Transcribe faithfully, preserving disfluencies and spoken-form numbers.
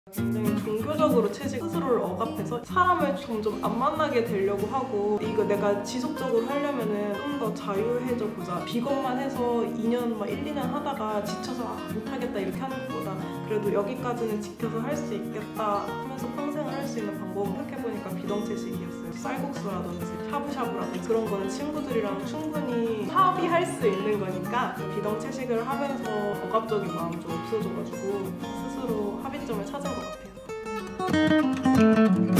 굉장히 종교적으로 채식 스스로를 억압해서 사람을 점점 안 만나게 되려고 하고, 이거 내가 지속적으로 하려면은 좀 더 자유해져 보자. 비건만 해서 이 년, 막 일, 이 년 하다가 지쳐서 아, 못하겠다 이렇게 하는 것보다 그래도 여기까지는 지켜서 할 수 있겠다 하면서 평생을 할 수 있는 방법을 생각해보니까 비건 채식이었어요. 쌀국수라든지 샤브샤브라든지 그런 거는 친구들이랑 충분히 합의할 수 있는 거니까 비건 채식을 하면서 억압적인 마음이 좀 없어져가지고 스스로 합의점을 찾은 것 같아요.